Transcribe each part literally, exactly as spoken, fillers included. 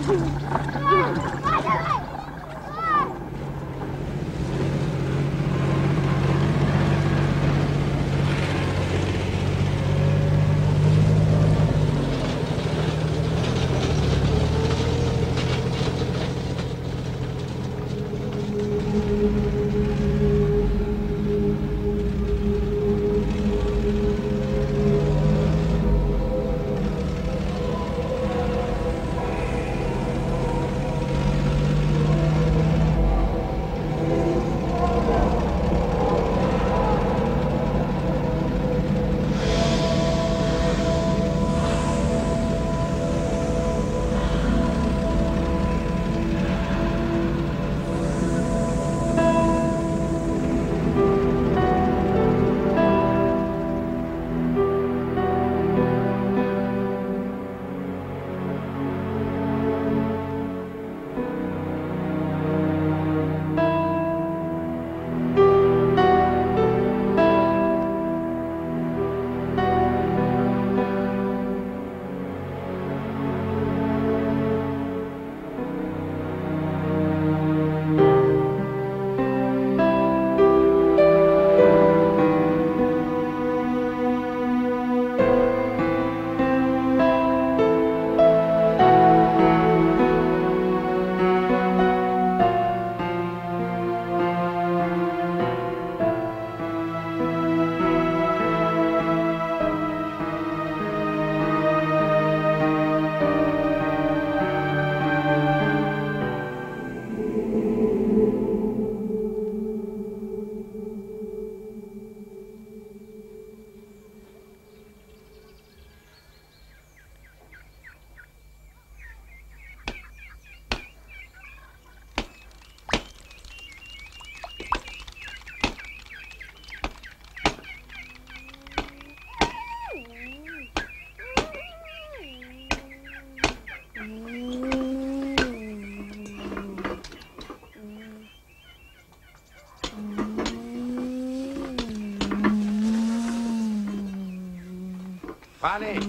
Pane!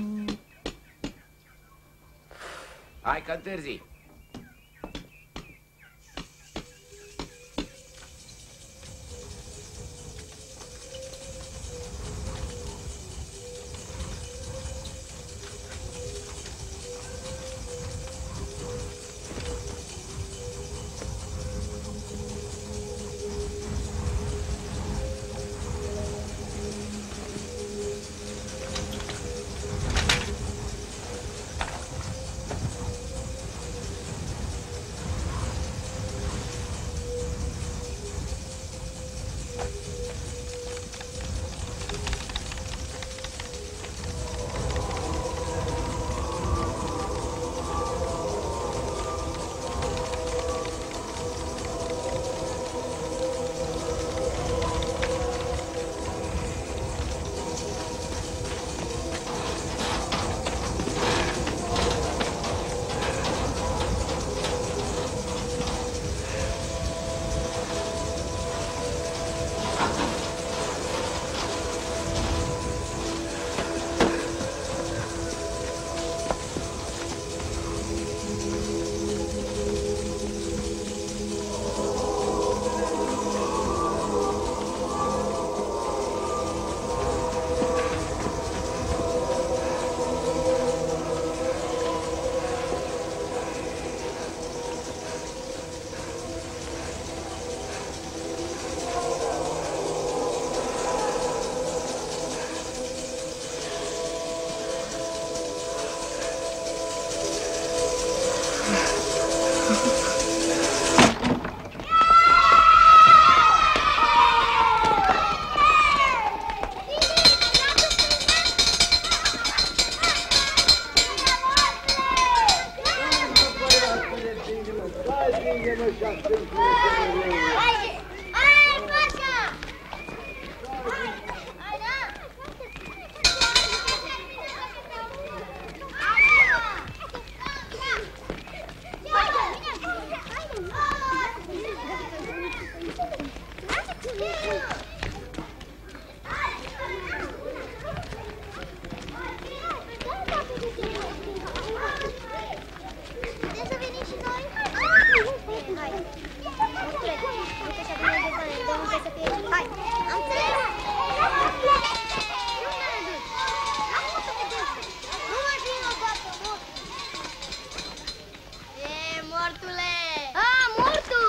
Hai că întârzi. mortule! Ah, mortu!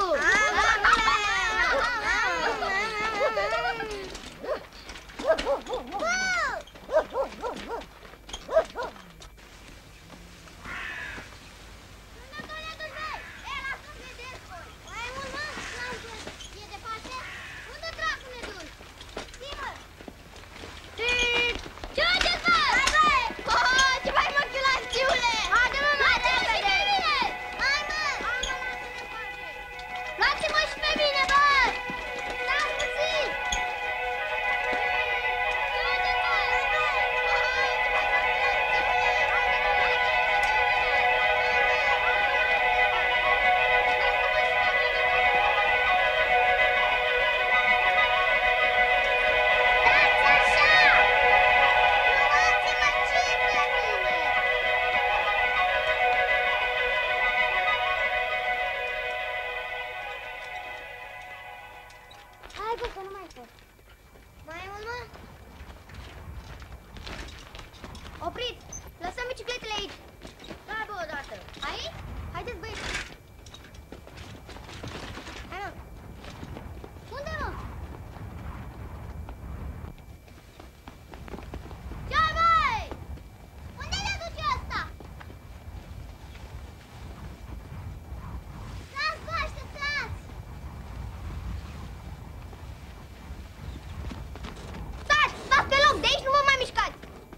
Opriți! Lăsăm bicicletele aici! Da, bă, odată! Aici? Haideți, băieți! Hai, mă! Unde, mă? Ce-ai, băi? Unde le duce ăsta? Stați, bă, așteptați! Stați! Stați pe loc! De aici nu vă mai mișcați!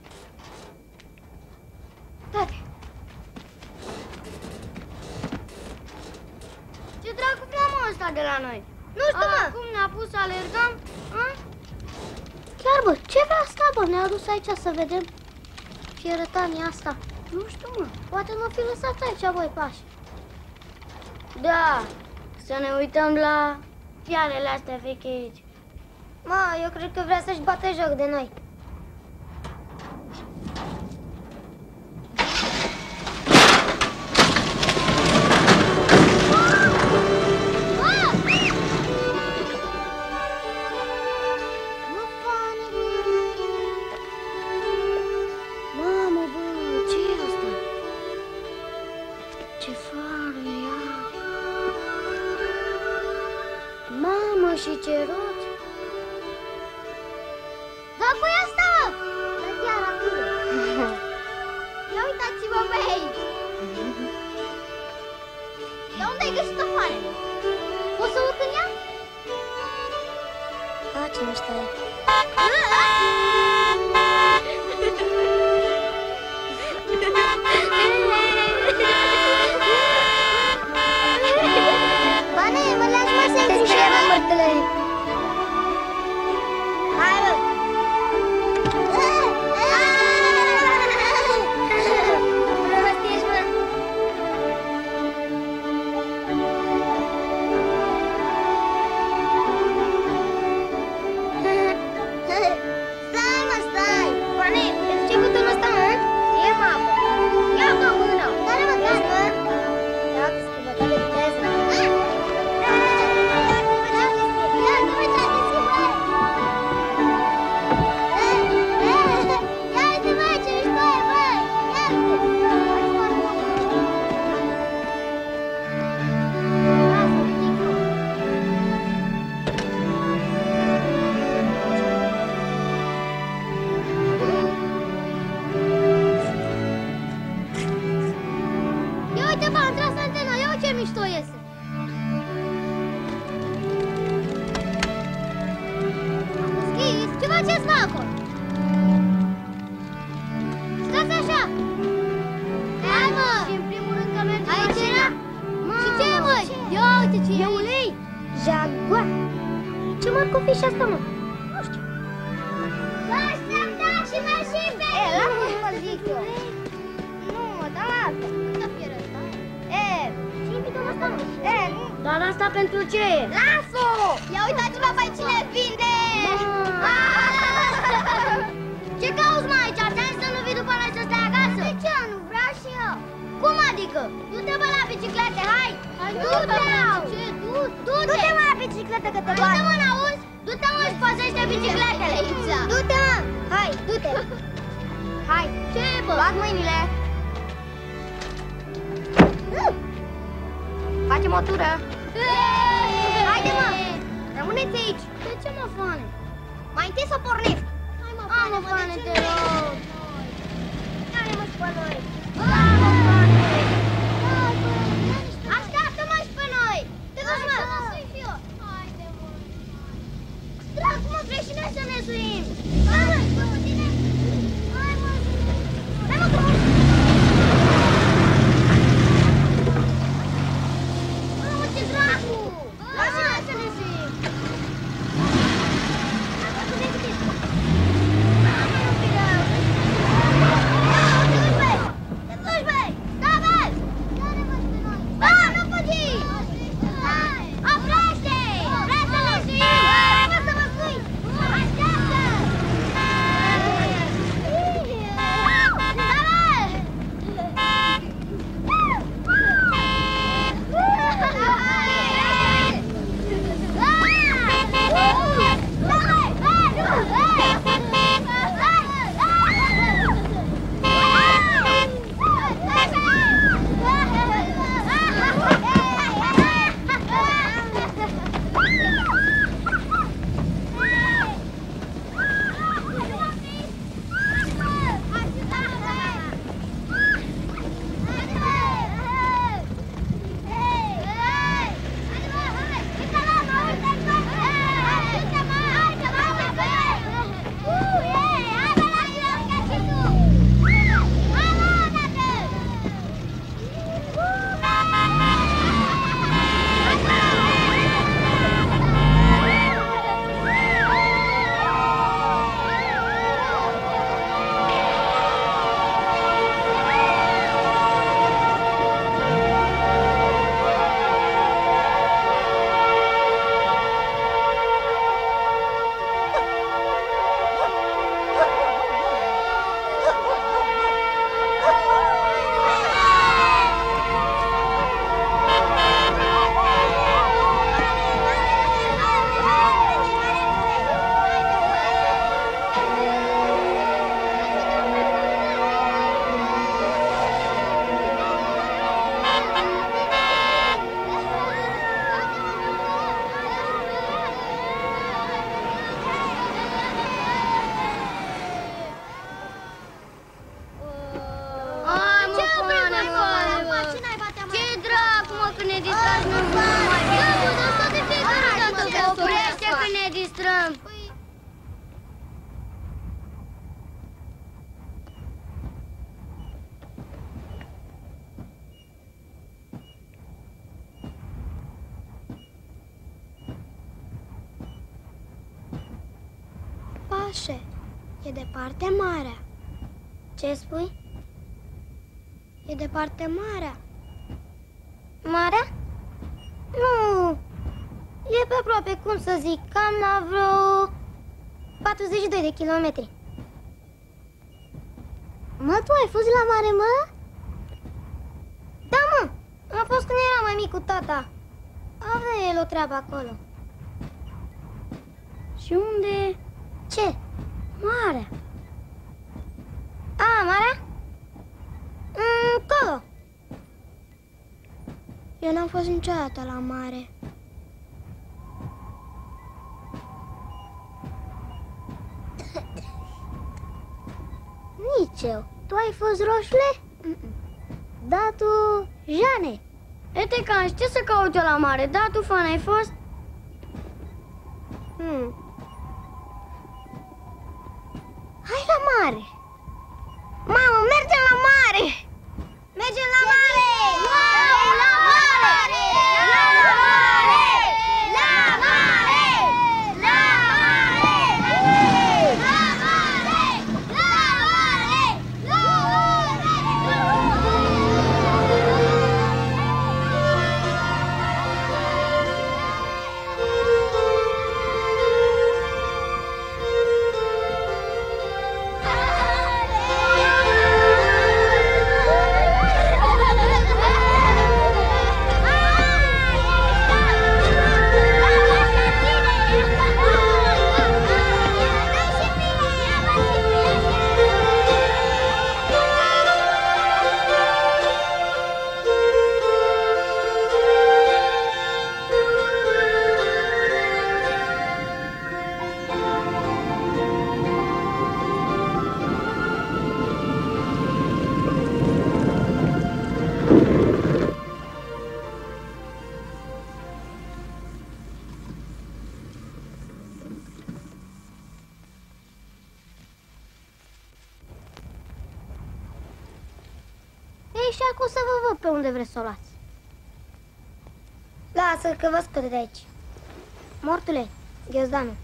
Ce dracu vrea, mă, ăsta de la noi? Nu știu, mă! Acum ne-a pus să alergăm? A? Chiar, bă, ce vrea asta, bă? Ne-a dus aici să vedem fierătania asta. Nu știu, mă. Poate nu fi lăsat aici, băi, pași. Da, să ne uităm la fiarele astea vechi aici. Mă, eu cred că vrea să-și bată joc de noi. Și ce roți? Da, păi asta! Da, chiar acolo! Ia uitați-vă pe aici! Dar unde ai găsit-o, fane? Poți să urc în ea? A, ce mișto e! Bane, mă lași mă să-i țișe mărtele! Hai, bă! Prost ești, mă! Stai, mă, stai! Bane, îți ce butonul ăsta, mă? E, mă, apă! Ia-o în mână! Care mă, care, mă? Ia-o, schimbătă de viteză! Mișto iese. Am deschis. Ce faceți, mă, acolo? Stați așa. Hai, mă. Și în primul rând că merge mașina. Și ce e, mă? Ia uite ce e. E ulei. Jaguar. Ce marcă o fi și asta, mă? Nu știu. Să așteptați și mersi pe ei. E, lasă-mă, mă zic eu. Nu, mă, dar lasă. Câtă fieră ăsta? E, E, dar asta pentru ce e? Lasă-o! Ia uitați-vă pe cine vinde! Ce cauți, mă, aici? Ți-am să nu vii după noi să stai acasă? De ce? Nu vreau și eu. Cum adică? Du-te, bă, la biciclete, hai! Du-te! Du-te, mă, la bicicletă, că te doare! Du-te, mă, n-auzi? Du-te, mă, și păzește bicicletele! Du-te, mă! Hai, du-te! Hai! Ce, bă? Luați mâinile! facem o tură. Haide, mă! Rămâneți aici. De ce, mă, Fane? Mai întâi să pornim. Hai, mă, Fane, mă, Fane, te rog. Hai-mă și pe noi. Hai, mă, Fane. Așteaptă-mă și pe noi. Te duci, mă. Haide, mă. Dracu, mă, vrei și noi să ne suim. Hai, mă, și pe tine. Hai, mă. Hai, mă, Fane. Mamă, ce dracu. Lasă și noi să ne suim. E departe marea. Ce spui? E departe marea. Marea? Nu. E pe aproape, cum să zic, cam la vreo patruzeci și doi de kilometri. Mă, tu ai fost la mare, mă? Da, mă. Am fost când eram mai mic cu tata. Avea el o treabă acolo. Și unde? Ce? Marea. A, marea? Încolo. Eu n-am fost niciodată la mare. Nici eu. Tu ai fost, Roșule? Mm-mm. Da, tu, Jane. Etecan, ce să caut eu la mare? Da, tu, Fan, ai fost? Hmm. Hai la mare. Mamă, mergem la mare. Mergem la mare. Wow, la mare. La mare. La mare. La mare. La mare. La mare. La mare. așa că o să vă văd pe unde vreți să o luați. Lasă că vă scot de aici. Mortule, ghiozdanul.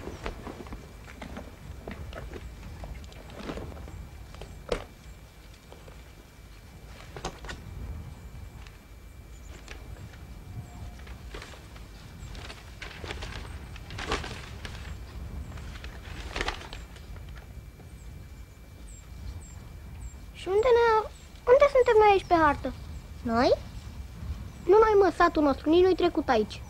Și unde ne... unde suntem noi aici pe hartă? Noi? Nu noi, mă, satul nostru, nici nu-i trecut aici.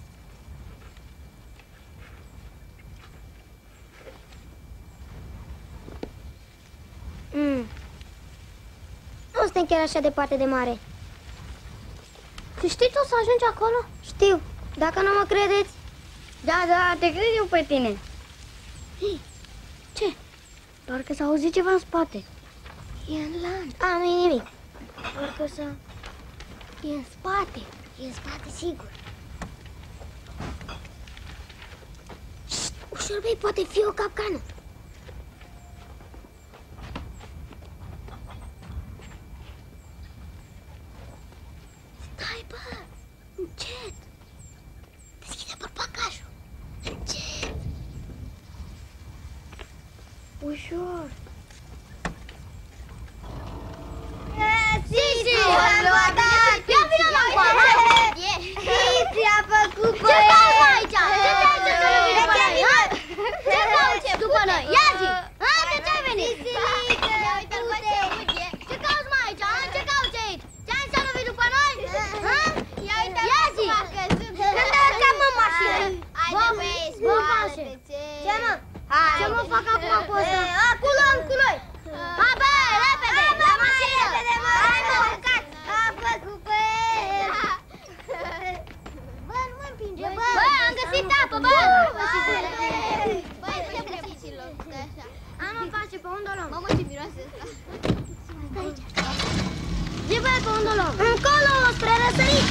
Mm. Nu suntem chiar așa departe de mare. Și știi tu o să ajungi acolo? Știu, dacă nu mă credeți. Da, da, te cred eu pe tine. Hei, ce? Doar că s-a auzit ceva în spate. E în lanț. A, nu e nimic. Doar că s-a... E în spate. E în spate, sigur. Șt, ușor, băi, poate fi o capcană. Stai, bă, încet. Deschide părpacajul. Încet. Ușor. Sisi, am luat. Ia vină la coară. Sisi a făcut Ce cauți aici? Ce te-ai zis să nu vii după noi? Ce cauți după noi? Ia zi! De ce ai venit? Ce cauți mai aici? Ce cauți aici? Ce-ai să nu vii după noi? Ia zi! Când te urcăm în mașină? Bă, bă, pașe! Ce, mă? Ce mă fac acum cu ăsta? Cu luăm cu noi. Hai, bă, repede! La mașină! Hai, mă, urcați! A făcut pe el. Bă, nu mă împinge, bă. Bă, am găsit apă, bă! Băi, ce găsiți-l de așa? A, nu face, pe unde o luăm? Mamă, ce miroase ăsta. Zi, bă, pe unde o luăm? Încolo, spre răsărit.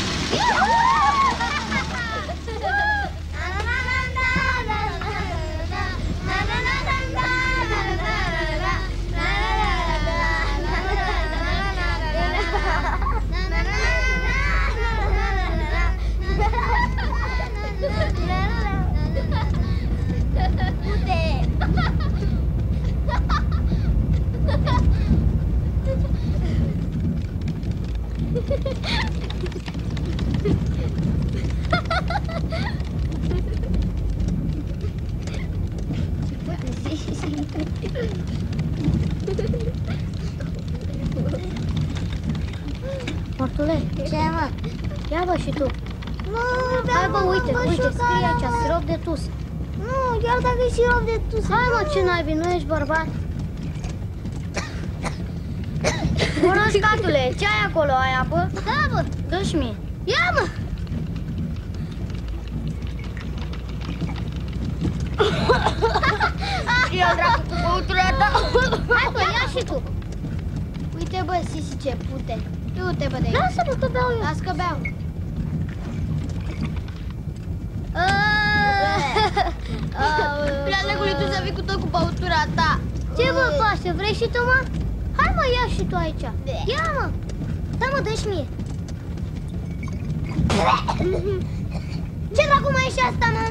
Mortule, Ce, mă? ia bă și tu. Nu, Hai bă, uite, uite, scrie aici, sirop de tus. Nu, chiar dacă e sirop de tus. Hai mă, ce naibii, nu ești bărbat? Bună, scatule, ce ai acolo? Ai apă? Da, bă. Dă-și mie. Ia, mă. Ia dracu cu băutura ta. Hai, bă, ia și tu. Uite bă, Sisi, ce pute. Du-te bă de aici. Lasă-mă că beau eu. Las că beau. Prea tu să vii cu tot cu băutura ta. Ce, bă, Paște, vrei și tu, mă? Hai, mă, ia și tu aici. Ia, mă. Da, mă, dă-și mie. Ce dracu mai e și asta, mă?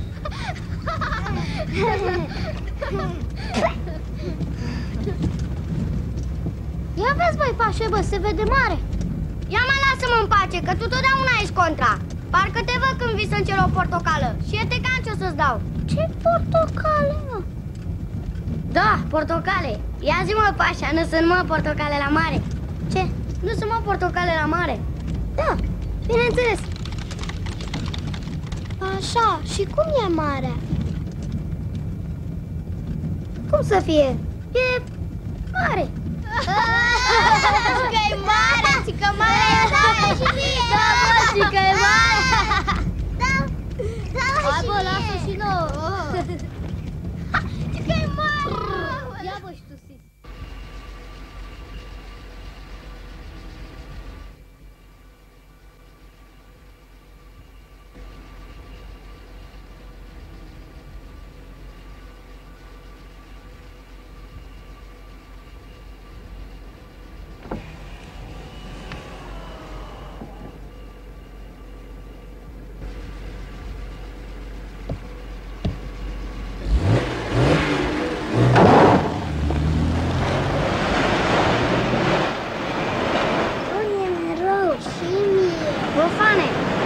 Ia vezi, băi, Pașe, bă, se vede mare. Ia mă, lasă-mă în pace, că tu totdeauna ești contra. Parcă te văd când vii să-mi cer o portocală. Și e tecan ce o să-ți dau. Ce portocale, mă? Da, portocale. Ia zi, mă, Pașa, nu sunt, mă, portocale la mare. Ce? Nu sunt, mă, portocale la mare. Da, bineînțeles. Așa, și cum e marea? Cum să fie? E mare. Că e mare, și că mare e mare și mie. Da, bă, și că e mare. Da, da, Hai, și bă, mie. lasă și nouă. Și că e mare. Ia, bă, și tu, Sis. Profane!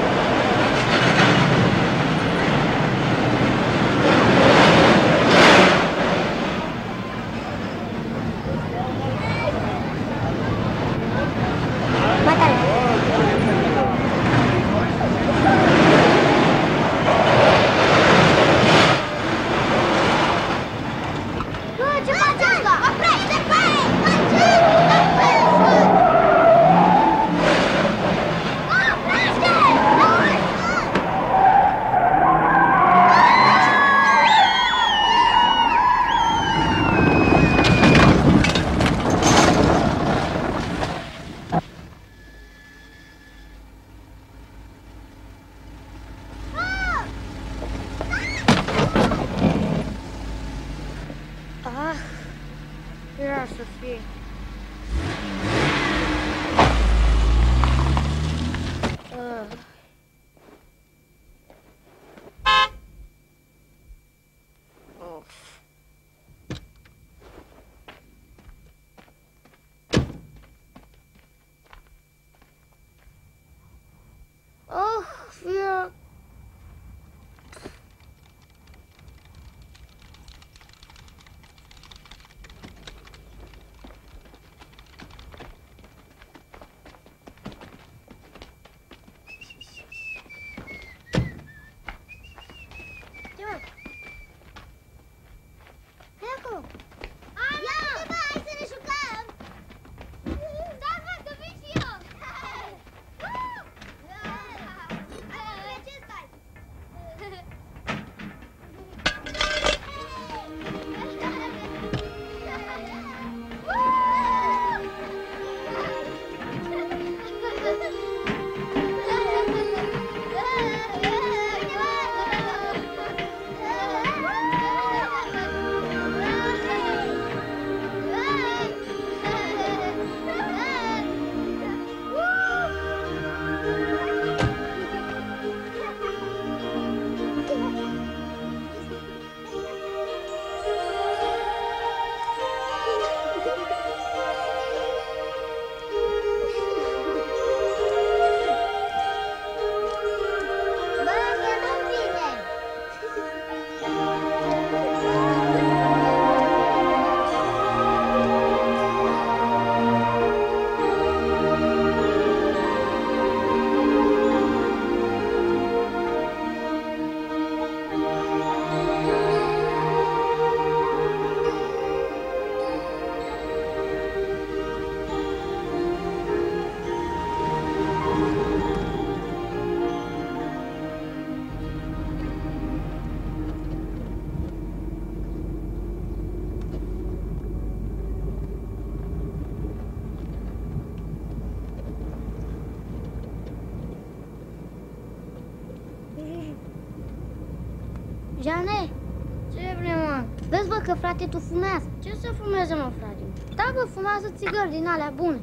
Jane, ce vrei, mă? Vezi, bă, că frate, tu fumează. Ce să fumeze, mă, frate? Da, bă, fumează țigări din alea bune.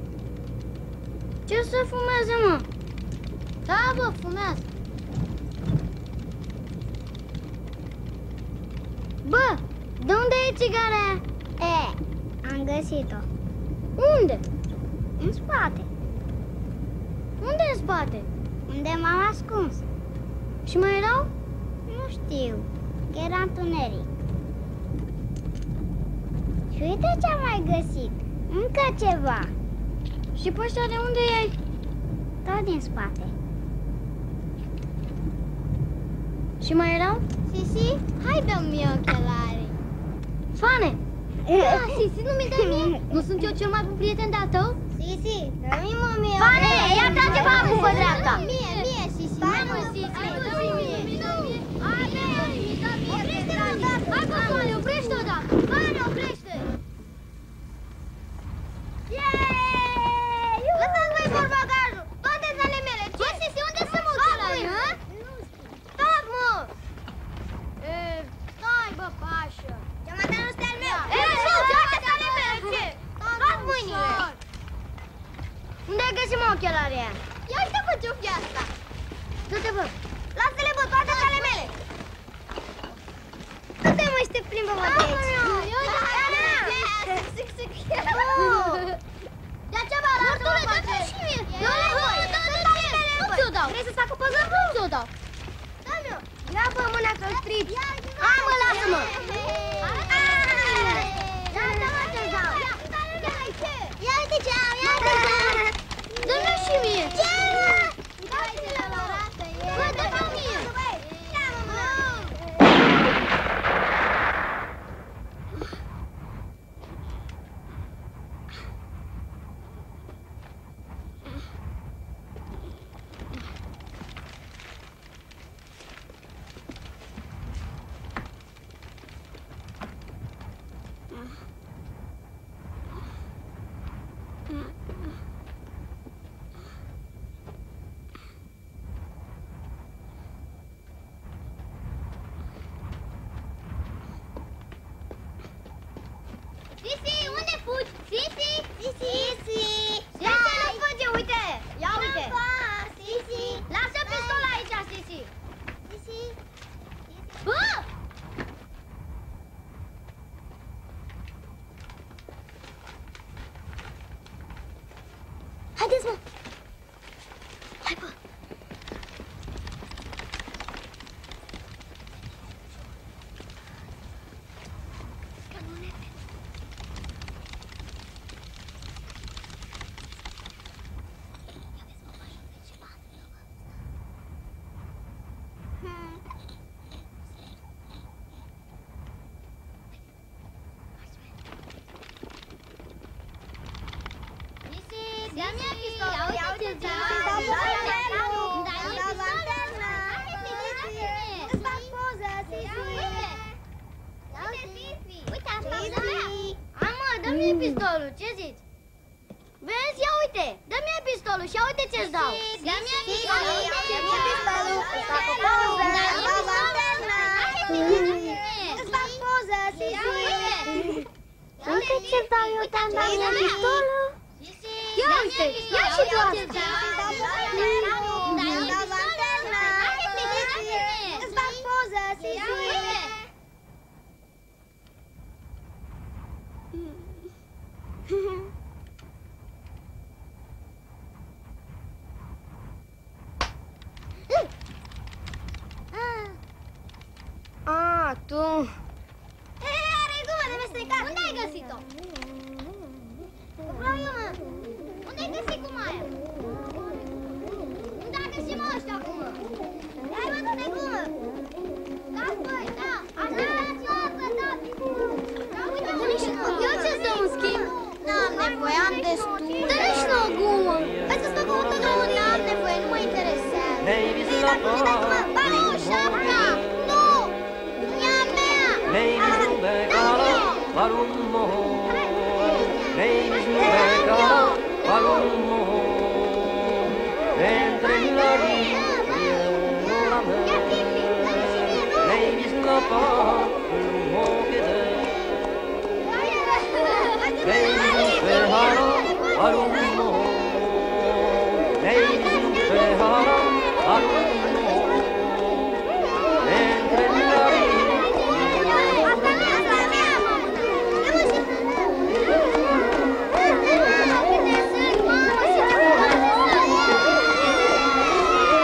Ce să fumeze, mă? Da, bă, fumează. Bă, de unde e țigara aia? E, am găsit-o. Unde? În spate. Unde în spate? Unde m-am ascuns. Și mai erau? Nu știu, că era întuneric. Și uite ce am mai găsit. Încă ceva. Și pe ăștia de unde i-ai? Tot din spate. Și mai erau? Sisi, hai dă-mi ochelari. Fane! Ah, Sisi, nu mi dai mie? Nu sunt eu cel mai bun prieten de-al tău? Sisi, dă-mi mă mie. Fane, ia trage babul pe dreapta. Mie, mie, Sisi. Hai mă, Sisi, dă-mi mie. Hai, oprește-o odată. Hai, bă, Fane, oprește-o odată. Fane, oprește. Yeee! Lăsați voi porbagajul. Toate ale mele. Ce, Sisi, unde să mă ochelari, hă? Stop, mă. E, stai, bă, pașă. Geamatanul ăsta al meu. E, nu, toate ale mele, ce? Scoți mâinile. Unde ai găsit, mă, ochelarii aia? Ia uite, bă, ce-o fi asta. Du-te, bă. Lasă-le, bă, toate ale mele. Du-te, mă, și te plimbă, mă, de aici. Ia uite, Ia ce bă, lasă-mă, face. dă-le, bă, dă-le, dau? Vrei să-ți fac o poză? Nu ți-o dau. Da-mi-o. Ia-bă mâna că-l stripi. Hai mă, lasă-mă. Lasă-mă să-ți dau. Ia uite ce am, ia uite ce am. Dă-mi și mie. Ce? Bă, dă-mi mie. Sisi, unde fugi? Sisi! Sisi! Sisi! De ce nu fuge? Uite! Ia uite! Sisi! Lasă pistolul aici, Sisi! Sisi! Bă! Haideți, mă! Hai, bă! Dă-mi pistolul, ia uite ce dau lanterna. Îți fac poză, Sisi. Uite, Sisi. Uite, asta e mea. Hai mă, dă-mi pistolul, ce zici? Vezi, ia uite, dă-mi pistolul și ia uite ce-ți dau. Dă-mi pistolul, dă-mi pistolul. Îți fac o poză, îți dau lanterna. Îți fac poză, Sisi. Uite ce-ți dau eu, te-am dat mie pistolul. Ia uite, ia și tu asta! Îți dau lanterna! Îți fac poză, Sisi! Ah, tu! Hei, are gumă de mestecat! Unde ai găsit-o? Vreau eu, mă! Unde-ai găsit cu aia? Unde a găsit mă ăștia acum? Hai mă, du-te gumă! Dați băi, da! Așa dați mă, că dați! Da, uite, eu ce-ți dau în schimb? N-am nevoie, am destul! Dă-ne și nouă gumă! Hai să-ți fac o fotogramă, n-am nevoie, nu mă interesează! Hei, dai gumă, dai gumă! Bane, nu, șapca! Nu! E a mea! Dă-mi-o! Paluu, entre la via lei mi scappa l'uomo che te lei mi fermarò all'uomo lei mi fermarò all'uomo entre la via Hai,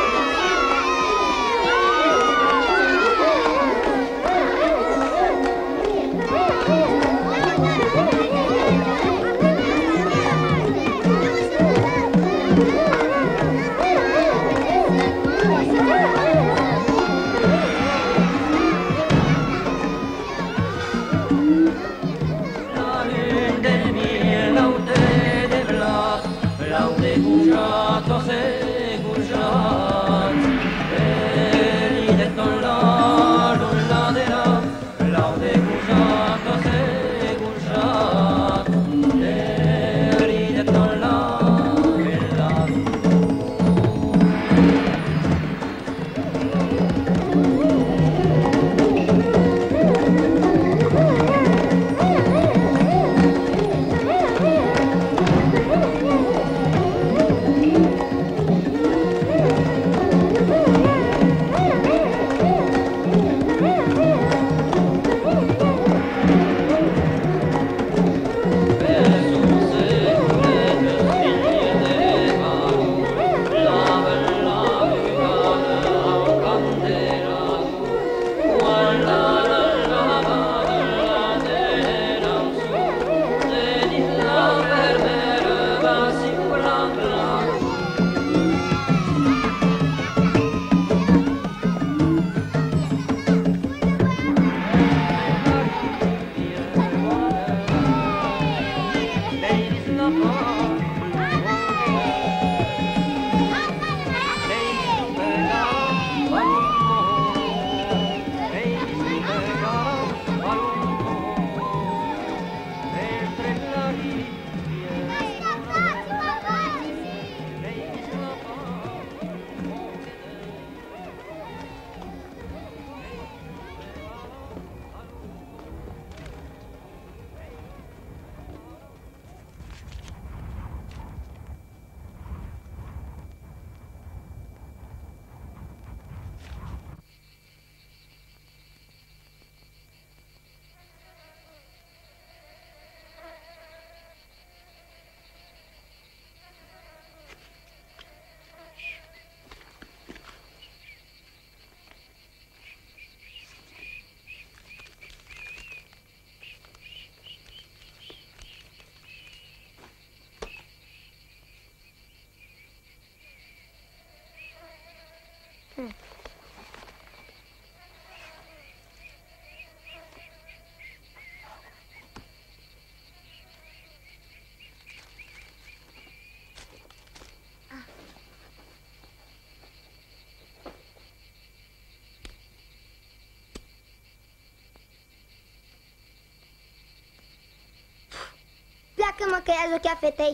Pleacă-mă că ia zochea fetei.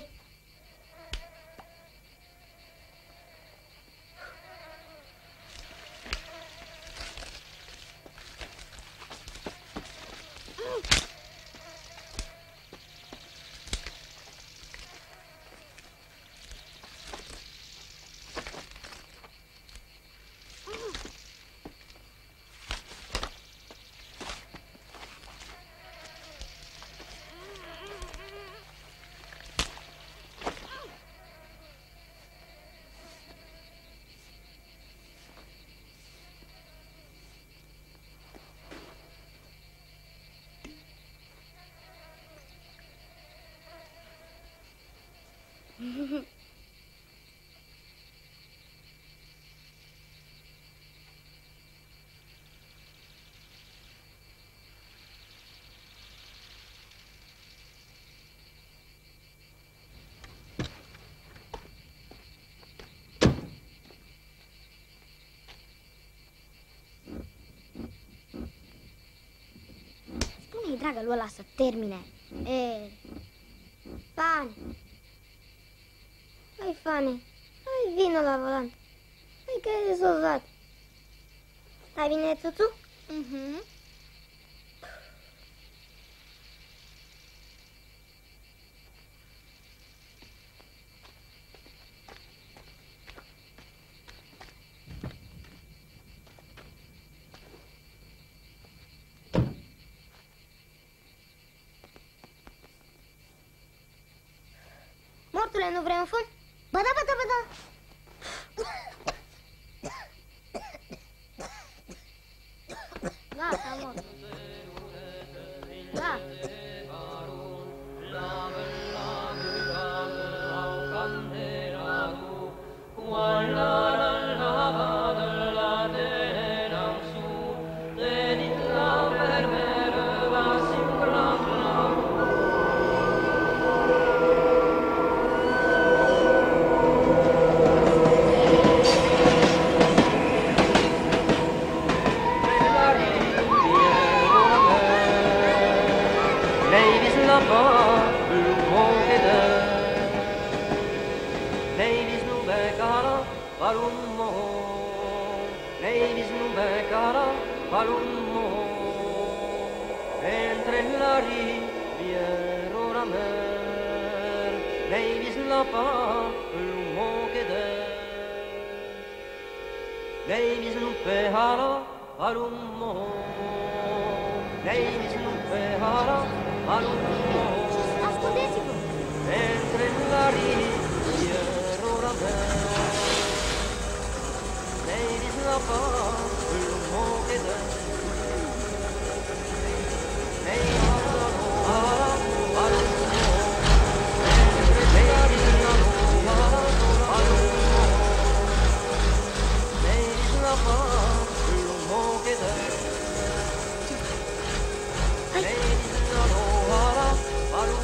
Spune-i, dragă, lui ăla să termine. E... Fane. Hai, Fane. Hai, vină la volan. Hai că e rezolvat. Stai bine, Tutu? Mhm. Mortule, nu vrei un fân? Ba da, ba da, ba da. Gata, mort. Da. Ascultați-vă! Între la rivierora mea, ladies la pa, l'uomo che dà. Lei la ala, ala, mentre lei la ala, ala, ladies la pa, l'uomo che dà. Ladies la ala, ala.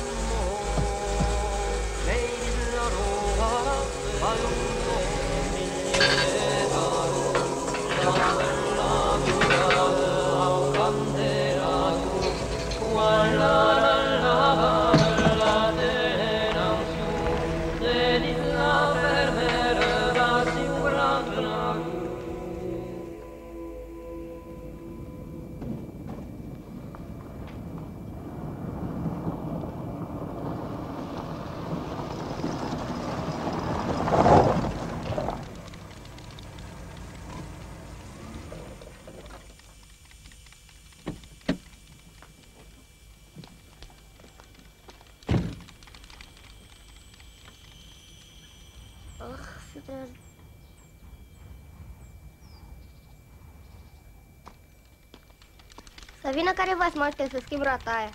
Să vină careva să mă ajute să schimb roata aia.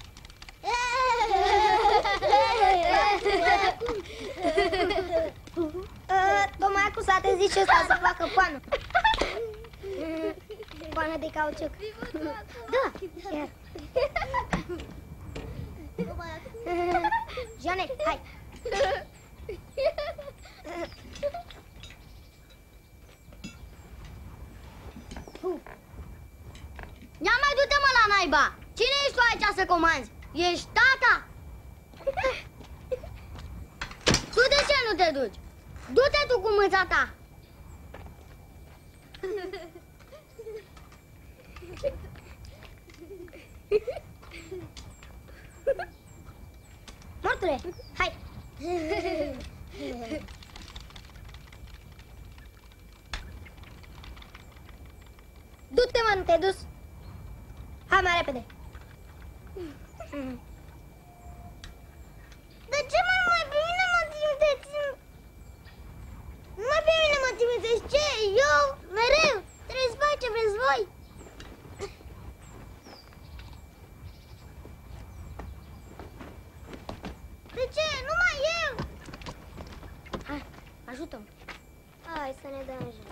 Tocmai acum s-a trezit și ăsta să facă pană. Bană de cauciuc. Da, chiar. Joane, hai. Ia mai du-te, mă, la naiba! Cine ești tu aici să comanzi? Ești tata? Tu de ce nu te duci? Du-te tu cu mâța ta! Mortule, hai! Du-te, mă, nu te-ai dus? Hai mai repede! De ce mai mai pe mine mă trimiteți? Mai pe mine mă trimiteți? Ce? Eu? Mereu? Trebuie să fac ce vreți voi? De ce? Numai eu! Hai, ajută-mă! Hai să ne dăm jos.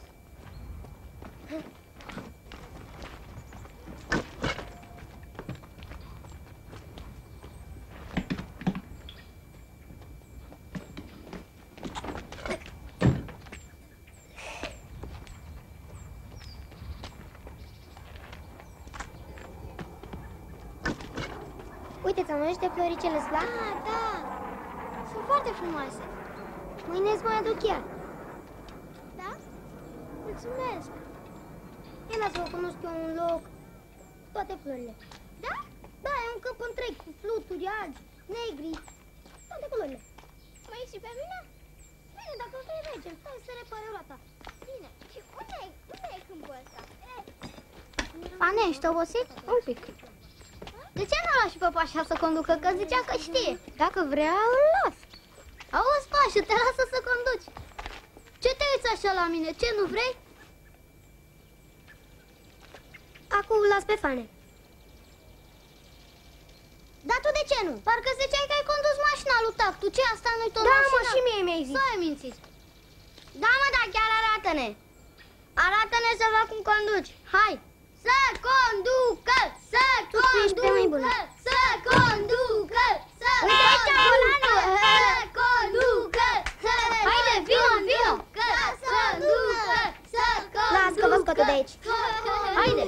Uite, ți-am văzut de floricele îți plac? Ah, da! Sunt foarte frumoase. Mâine îți mai aduc chiar. Da? Mulțumesc! Ia lasă vă cunosc eu un loc. Toate florile. Da? Da, e un câmp întreg cu fluturi albi, negri, toate culorile. Mai ești și pe mine? Bine, dacă vrei mergem, stai să repare roata. Bine. Și unde e, unde e câmpul ăsta? Pane, ești obosit? Un pic. De ce nu lași pe Pașa să conducă? Că zicea că știe. Dacă vrea, îl las. Auzi, Pașa, te lasă să conduci. Ce te uiți așa la mine? Ce, nu vrei? Acum las pe Fane. Dar tu de ce nu? Parcă ziceai că ai condus mașina lui Tactu. Ce, asta nu-i tot Da, mașina? mă, și mie mi-ai zis. Să ai mințit. Da, mă, dar chiar arată-ne. Arată-ne să văd cum conduci. Hai. Să conducă! Să Tu ești pe mai bună. conducă! Să conducă! Să Uite aici, conducă! volanul. Să conducă! Să Haide, vino, vino. Să conducă! Să conducă! Las că vă scot de aici. Haide!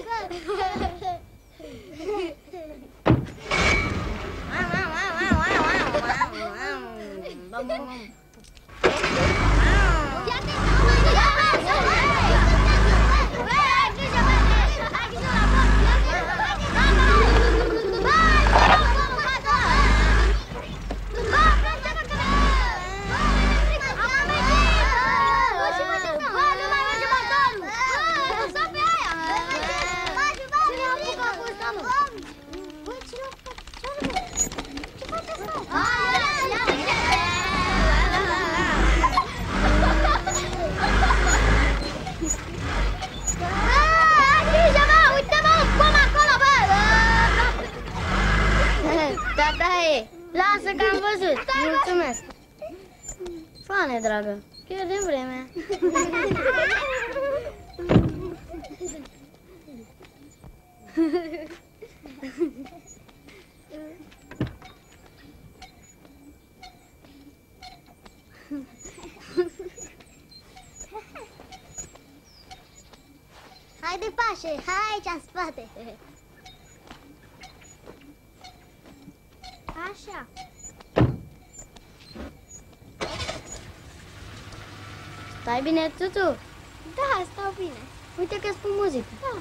Lasă că am văzut. Mulțumesc. Fane, dragă, pierdem vremea. Haide, Pașe, hai aici în spate. Așa. Stai bine, Tutu? Da, stau bine. Uite că spun muzică. Da.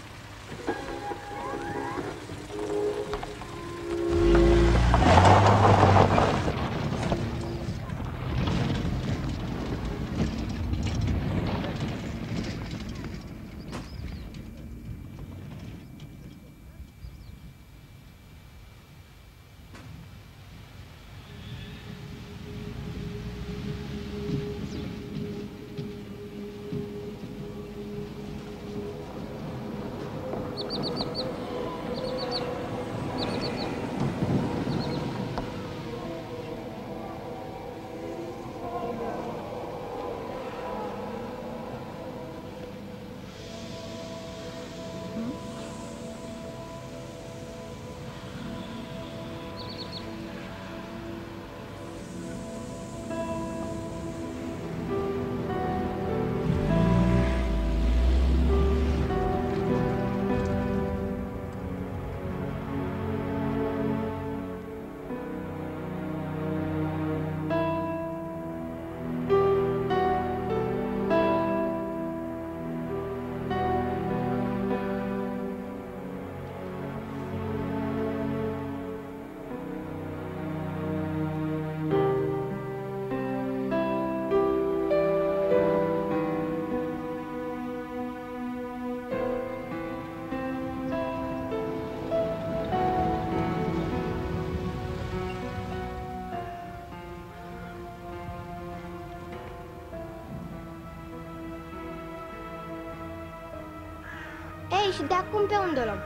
Ei, și de acum pe unde o luăm?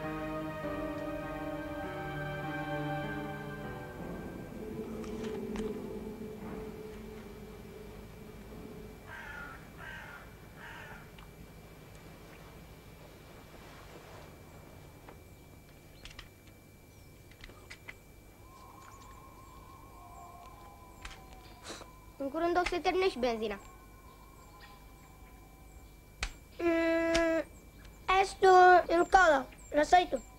În curând o să se termine și benzina. Mm, esto în cala, lăsai tu.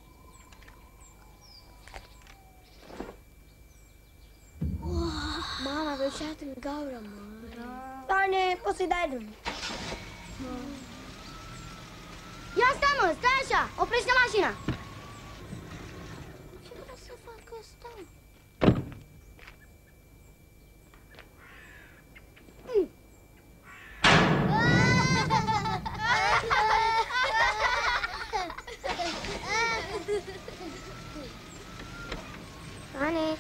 Mama, avea șat în gaură, mă. Doamne, poți să-i dai drumul. Ia stai, mă, stai așa, oprește mașina. Ce vreau să fac ăsta? Doamne.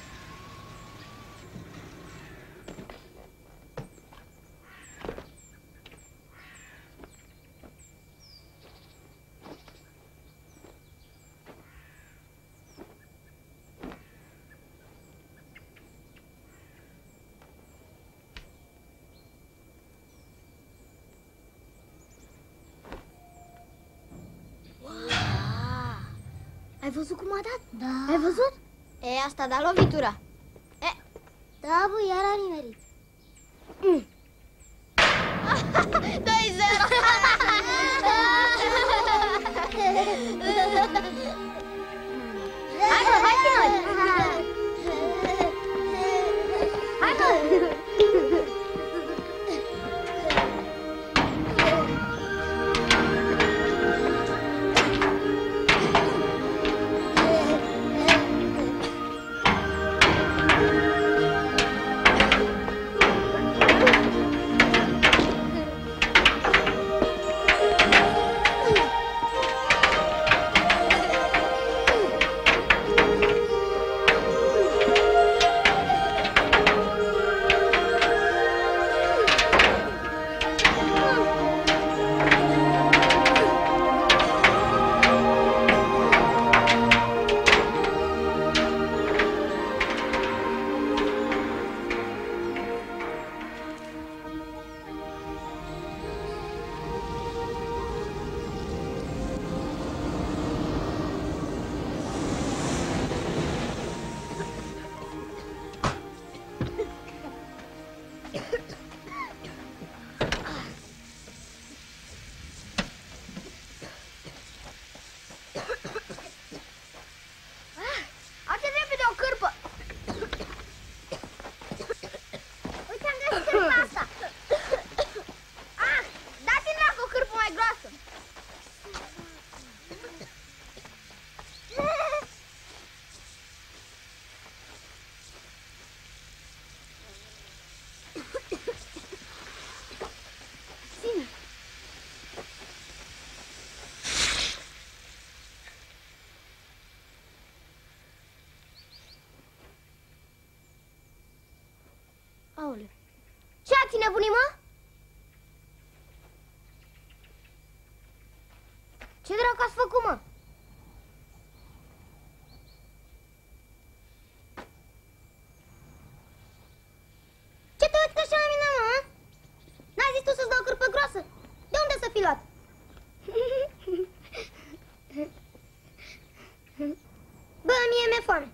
Ai văzut cum a dat? Da. Ai văzut? E, asta a dat lovitura. E, da, bă, iar a nimerit. Mm. doi zero. Hai, mă, hai și noi! Hai, mă! Aoleu. Ce ați nebunit, mă? Ce dracu ați făcut, mă? Ce te uiți așa la mine, mă? N-ai zis tu să-ți dau cârpă groasă? De unde să fi luat? Bă, mie mi-e foame.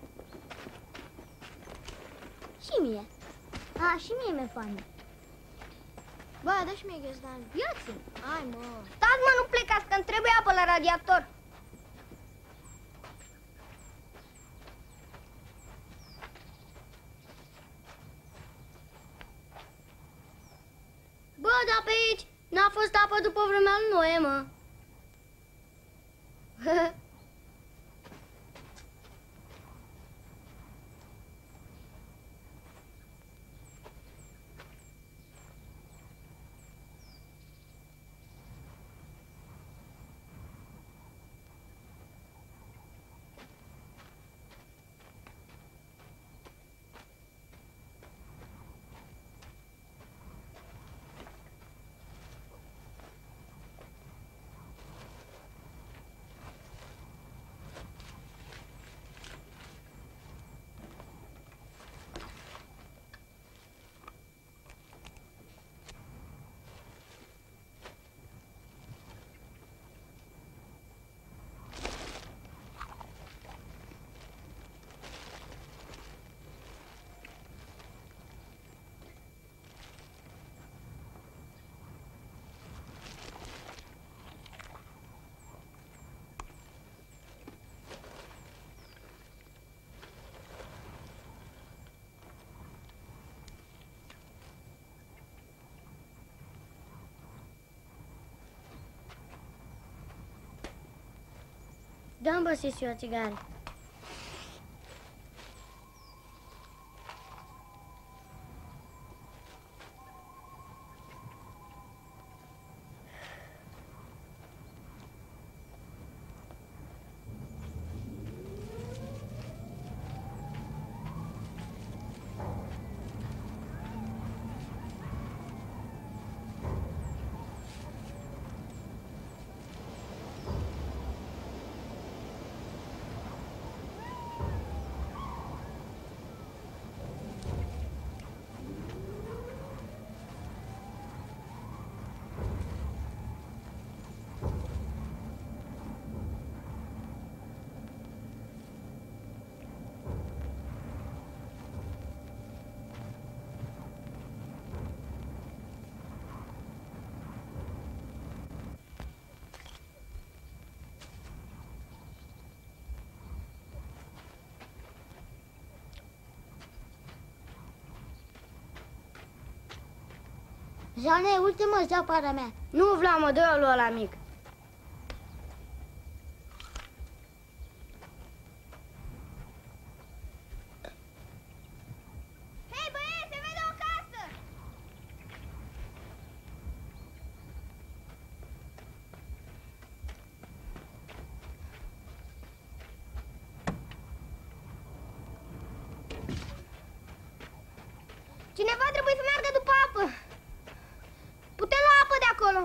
Și mie. A, și mie mi-e foame. Bă, dă și mie ghiozdan. Ia-ți. Hai, mă. Stați, mă, nu plecați, că-mi trebuie apă la radiator. Bă, dar pe aici n-a fost apă după vremea lui Noe, mă. Dă-mi, bă, Sisi, o țigară. Jane, uite-mă, japara mea. Nu vreau, mă, dă-o lui ăla mic. Hei, băieți, se vede o casă! Cineva trebuie să meargă după apă. Putem lua apă de acolo.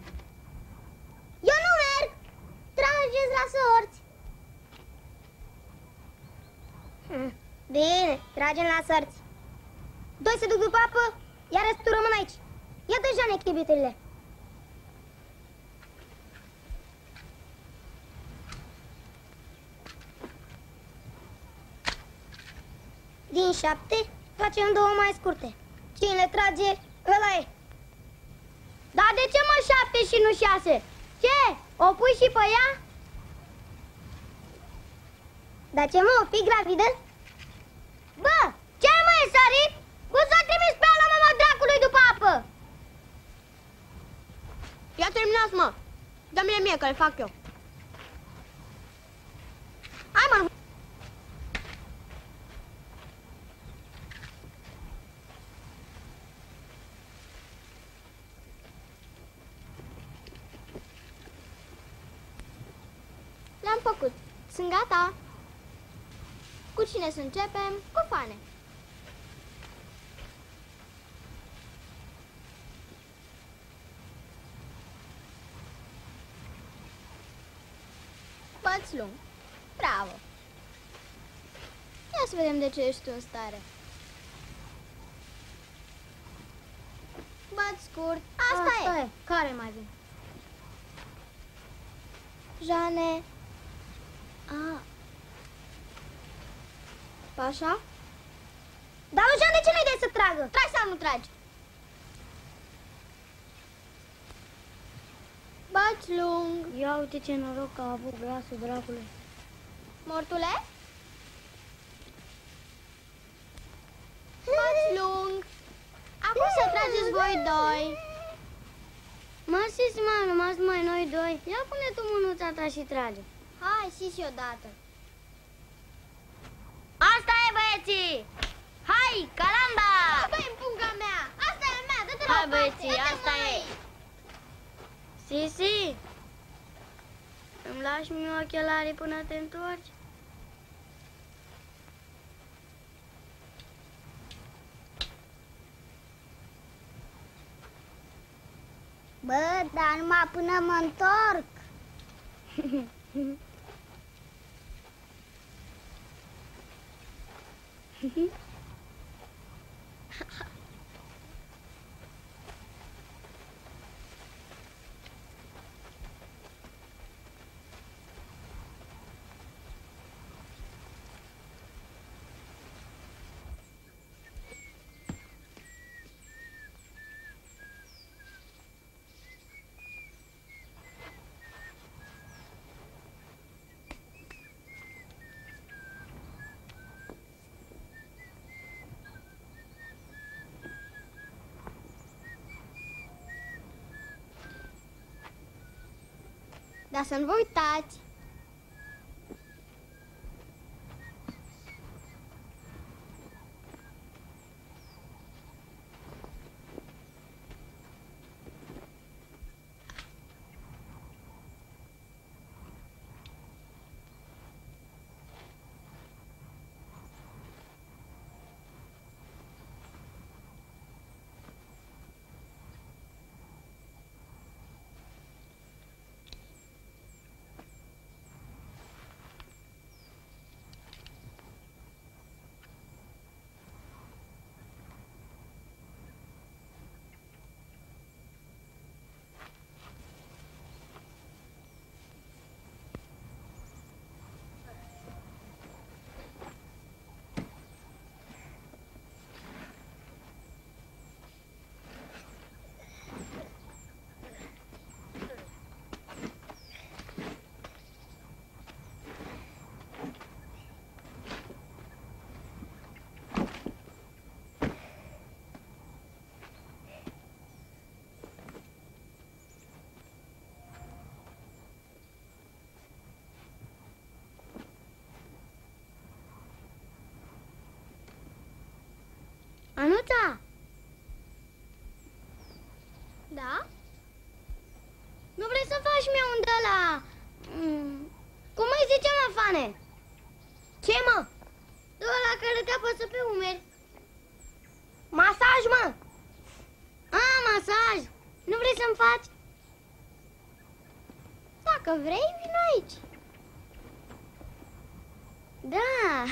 Eu nu merg. Trageți la sorți. Hm. Bine, tragem la sorți. Doi se duc după apă, iar restul rămân aici. Iată, Jane, chibiturile. Din șapte facem două mai scurte. Cine le trage, ăla e. Dar de ce, mă, șapte și nu șase? Ce? O pui și pe ea? Dar ce, mă, o fi gravidă? Bă, ce ai, mă, e sărit? Cum s-a trimis pe ala, mama dracului, după apă? Ia terminați, mă. Dă-mi mie că le fac eu. Hai, mă. Le-am făcut. Sunt gata. Cu cine să începem? Cu Fane. Bați lung. Bravo. Ia să vedem de ce ești tu în stare. Bați scurt. Asta, Asta e. e. Care mai vine? Jane. A. Pașa? Dar lui Jane, de ce nu-i dai să tragă? Tragi sau nu tragi? Bați lung. Ia uite ce noroc că a avut glasul dracului. Mortule? Bați lung. Acum să trageți voi doi. Mersi, mă, rămas numai noi doi. Ia pune tu mânuța ta și trage. Hai, și și odată. Asta e, băieții! Hai, calanda! Băi, în punga mea! Asta e a mea, dă-te la Hai, o băieții, parte, asta ia-te, e. măi. Sisi, îmi lași mie ochelarii până te întorci? Bă, dar numai până mă întorc. Dar să nu vă uitați. Mănuța! Da? Nu vrei să faci mie un de la... Mm, cum îi zice, mă, Fane? Ce, mă? De ăla care te apăsă pe umeri. Masaj, mă! A, masaj! Nu vrei să-mi faci? Dacă vrei, vino aici. Da!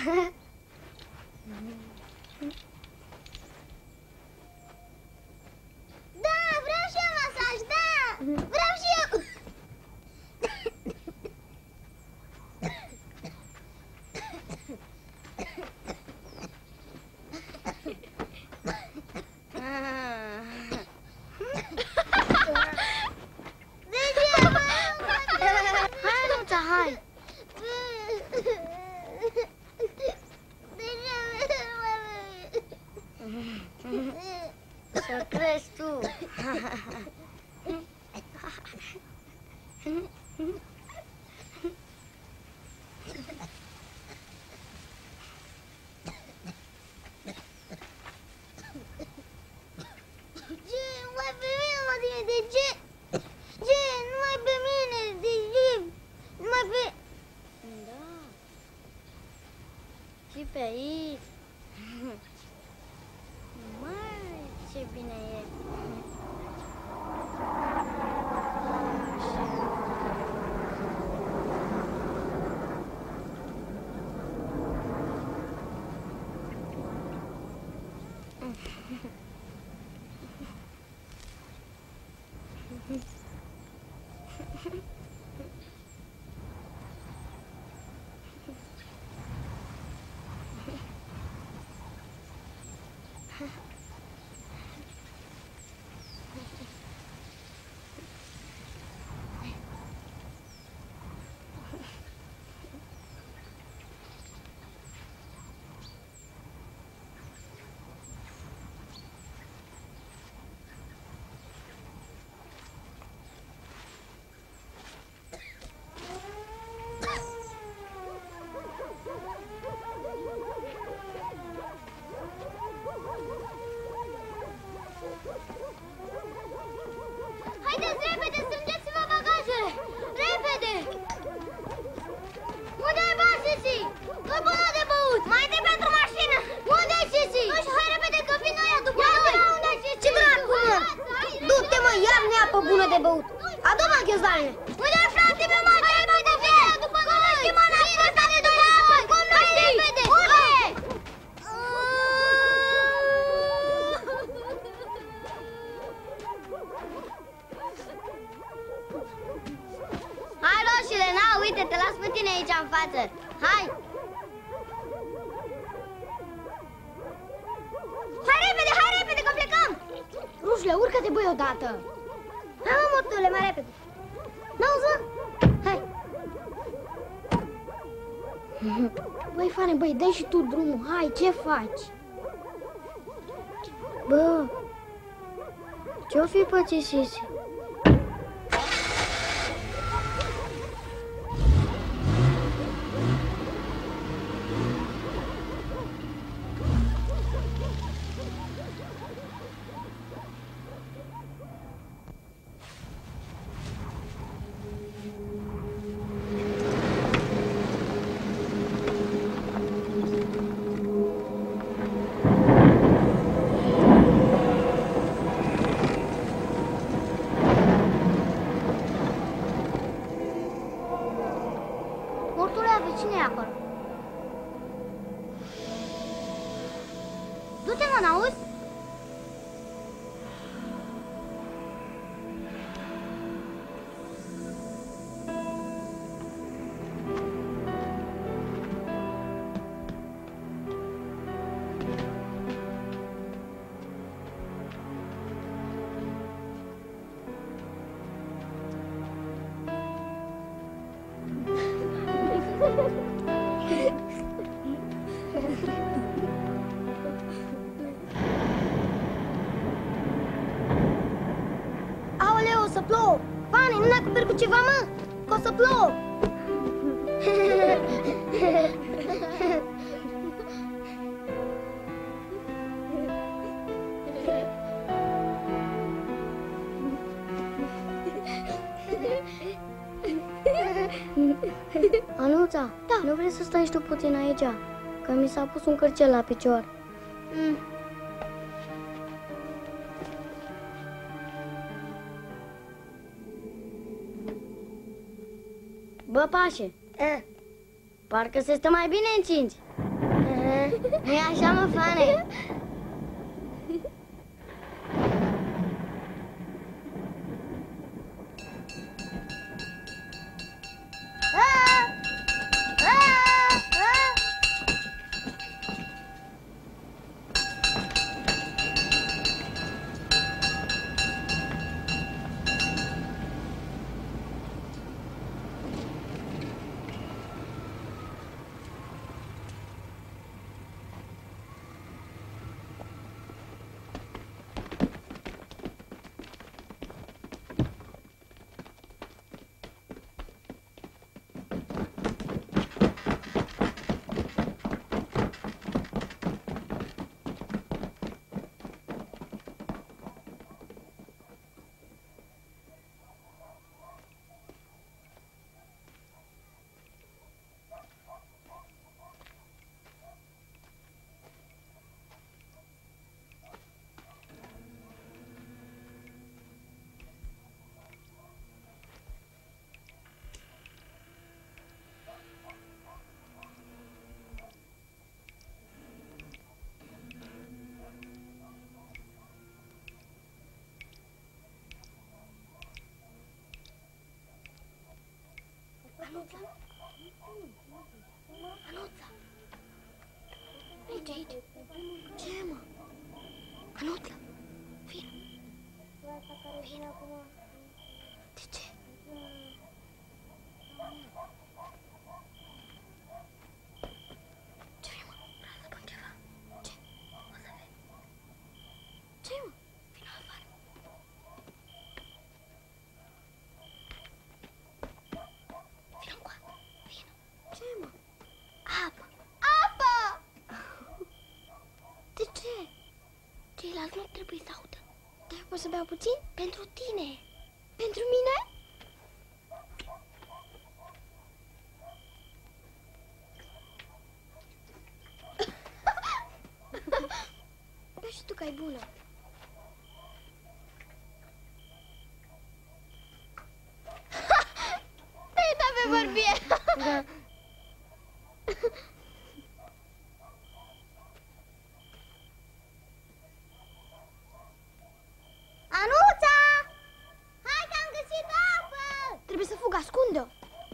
Da, vreau și eu masaj, da! Vreau și eu! De ce, mă? Hai, Nuța, hai! Să crezi tu. Pe aici. Măi, ce bine e. Haideți, repede, strângeți-vă bagajele! Repede! Unde e bani, Sisi? Cărbuna de băut! Mai întâi pentru mașină! Unde e Sisi? Nu știu, hai repede, că vin ăia după noi! Unde e Sisi? Ce dracu, mă? Du-te, mă, ia-mi apă bună de băut! Adu-mă ghiozdanele! Unde e frate meu, mă? Hai repede, vin ăia după noi! Bine, ne după apă! Cum nu știi? Repede! Unde? Hai, roșiile, na, uite, te las pe tine aici în față. Hai! Hai repede, hai repede, că plecăm! Rușle, urcă-te, băi, odată! Hai, mă, motule, mai repede! N-auzi, mă? Hai! Băi, Fane, băi, dă și tu drumul, hai, ce faci? Bă, ce-o fi pățit Sisi? Cine e acolo? Du-te, mă, n-auzi? Aoleu, o să plouă! Fane, nu ne acoperi cu ceva, mă? Că o să plouă! Anuța, da. Nu vrei să stai și tu puțin aici? Că mi s-a pus un cârcel la picior. Mm. Bă, Pașe, Eh. parcă se stă mai bine în cinci. Eh. Nu-i așa, mă, Fane? Anuța! Anuța! Aici, aici! Ce, mă? Anuța! Vino! Vino! De ce? Ce vrei, mă? Vreau să spun ceva. Ce? O să vezi. Ce, mă? Vino afară! Vino încoa! Vino! Ce, mă? Apă! Apă! De ce? Ceilalți nu trebuie să audă. Dar eu pot să beau puțin? Pentru tine. Pentru mine? Bea și tu, că ai bună. Te-ai dat pe bărbie! Da. Anuța! Hai că am găsit apă! Trebuie să fug, ascunde-o!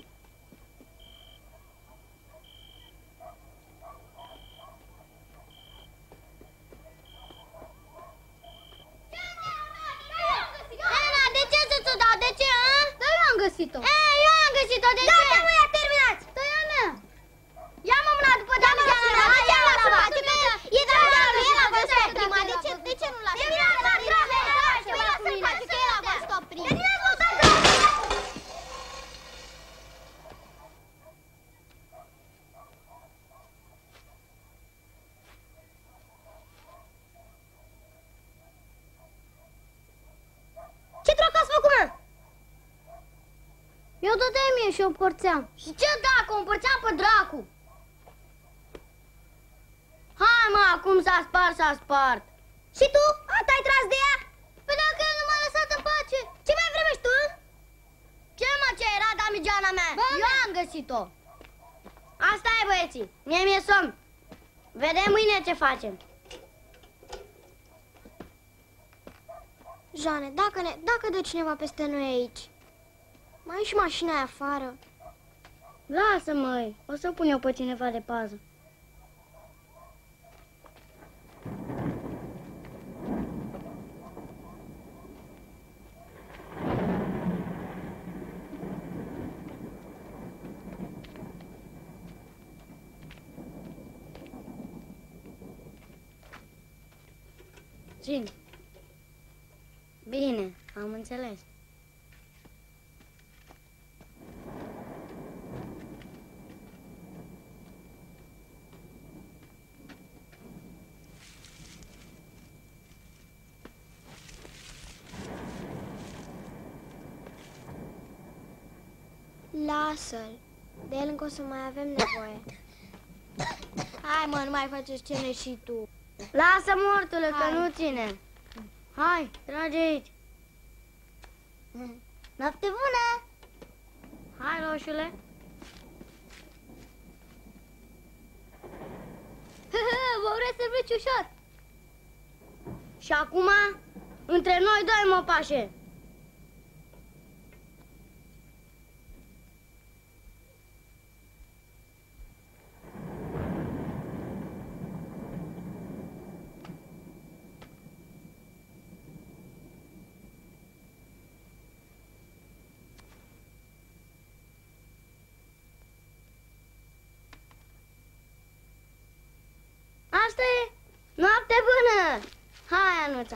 Elena, de ce să-ți o dau? De ce, a? Dar eu am găsit-o. E, eu am găsit-o, de ce? Gata, nu i-a terminat! Dar e a mea. Ia-mă mâna după damigeana mea, de ce nu lasă face? Că e damigeana, el a văzut prima, de ce, de ce nu lasă? El a dat grave, lasă-l face, că el a văzut-o prima. Ce dracu ați făcut, mă? Eu dădeai mie și o împărțeam. Și ce dacă o împărțeam pe dracu? Hai, mă, acum s-a spart, s-a spart. Și tu? Asta ai tras de ea? Păi dacă el nu m-a lăsat în pace. Ce mai vremești tu? Ce, mă, ce era damigeana mea? Bă, eu am găsit-o. Asta e, băieții. Mie mi-e somn. Vedem mâine ce facem. Jane, dacă, ne, dacă dă cineva peste noi aici, mai ai și mașina aia afară. Lasă, măi. O să pun eu pe cineva de pază. Cine? Bine, am înțeles. Lasă-l. De el încă o să mai avem nevoie. Hai, mă, nu mai faceți cene și tu. Lasă, mortule, că Hai. nu ține. Hai, trage aici. Noapte bună! Hai, roșule. Vă urez serviciu ușor. Și acum, între noi doi, mă, pașe. Asta e. Noapte bună! Hai, Anuța.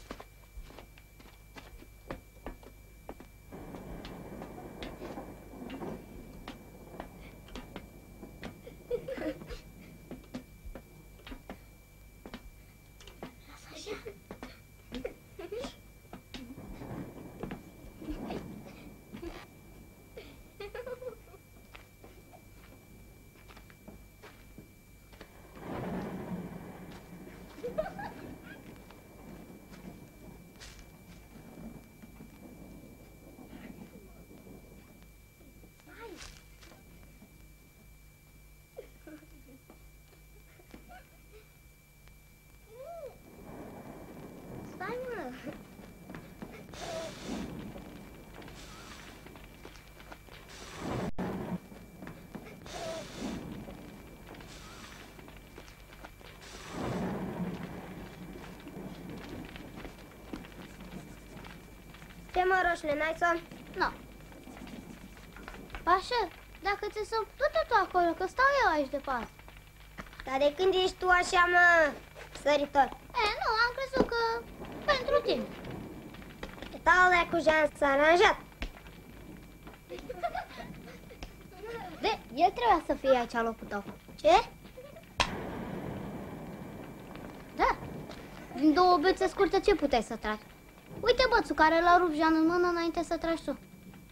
Ce, mă, roșule, n-ai somn? Nu. Pașă, dacă ți-e somn, du-te tu acolo, că stau eu aici de pas. Dar de când ești tu așa, mă, săritor? E, nu, am crezut că pentru tine. Talea cu Jean s-a aranjat. De, el trebuia să fie aici la locul tău. Ce? Da. Din două bețe scurte ce puteai să tragi? Uite bățul care l-a rupt Jean în mână înainte să tragi tu.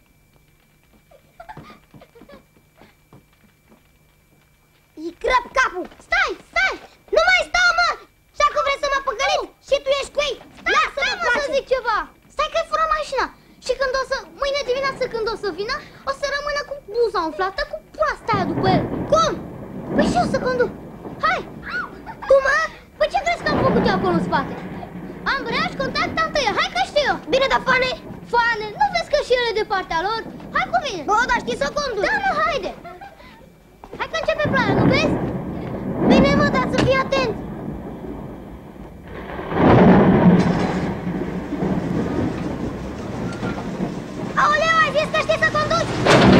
Îi crăp capul! Stai, stai! Nu mai stau, mă! Și acum vrei să mă păcăliți? Și tu ești cu ei? Lasă-mă Lasă-mă să zic ceva! Stai că-i fură mașina! Și când o să, mâine dimineață când o să vină, o să rămână cu buza umflată cu proasta aia după el. Cum? Păi și eu să conduc. Hai! Tu, mă? Păi ce crezi că am făcut eu acolo în spate? Ambreiaj, contact, tantăie, hai că știu eu! Bine, dar fane? Fane, nu vezi că și ele de partea lor? Hai cu mine! Bă, dar știi să conduci? Da, mă, haide! Hai că începe planul, nu vezi? Bine, mă, dar să fii atent! Aoleu, ai zis că știi să conduci?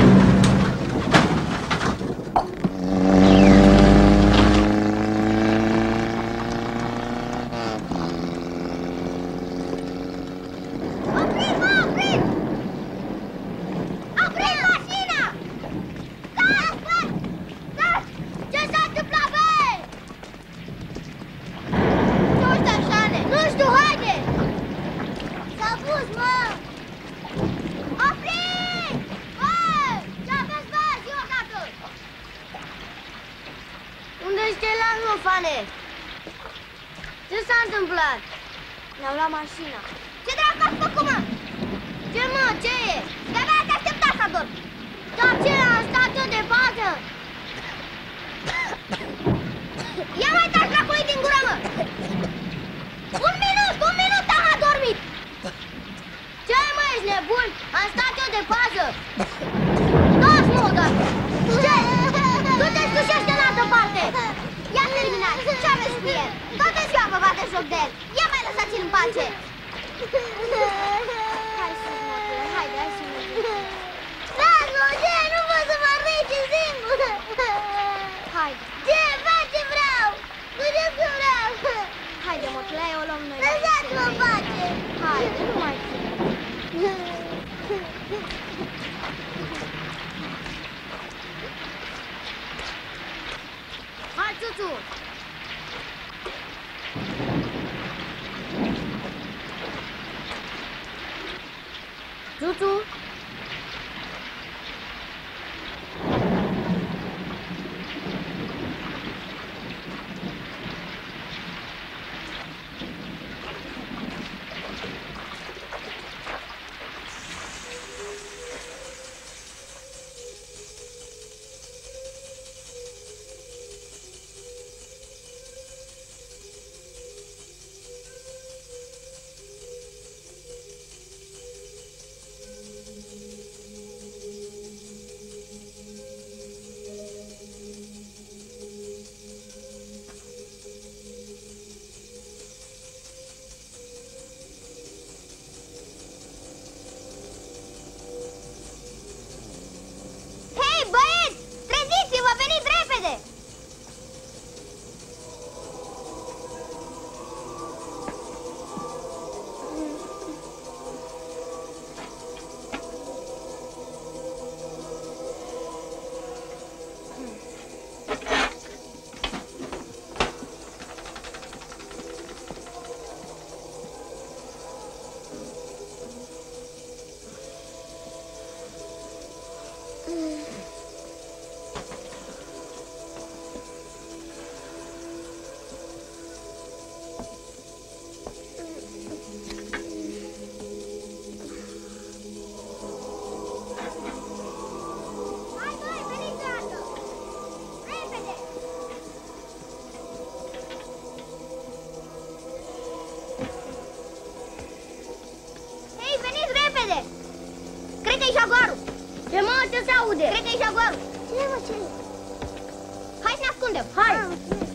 Oprit, mă, oprit! Oprit mașina! Stai, stai, stai! Ce s-a întâmplat, băi? Nu știu, Șane, nu știu, haide! S-a pus, mă! Oprit! Băi! Ce aveți, bă, zi odată! Unde-s ceilalți, mă, Fane? Ce s-a întâmplat? Ne-au luat mașina. Ce dracu ați făcut, mă? Ce, mă, ce e? De-abia te aștepta să dormi. Dar ce, am stat eu de bază? Ia mai taci dracului din gură, mă! Un minut, un minut am adormit! Ce, mă, ești nebun? Am stat eu de bază! Dați, mă, odată! Ce? Du-te-ți cu șește în altă parte! Ia terminați! Ce aveți cu el? Toată ziua vă bate joc de el! Ia mai lăsați-l în pace! Hai să mă, haide, hai să mă. Lasă-mă, ce? Nu pot să mă ridic singur! Haide, Ce? Fac ce vreau! Nu ce să vreau! haide, mă, că la o luăm noi. Lăsați-mă în pace! Haide, nu mai fi. Hai, Ciuciu! aude. Cred că e Jaguarul. Ce, mă, ce? Hai să ne ascundem, hai! Ah,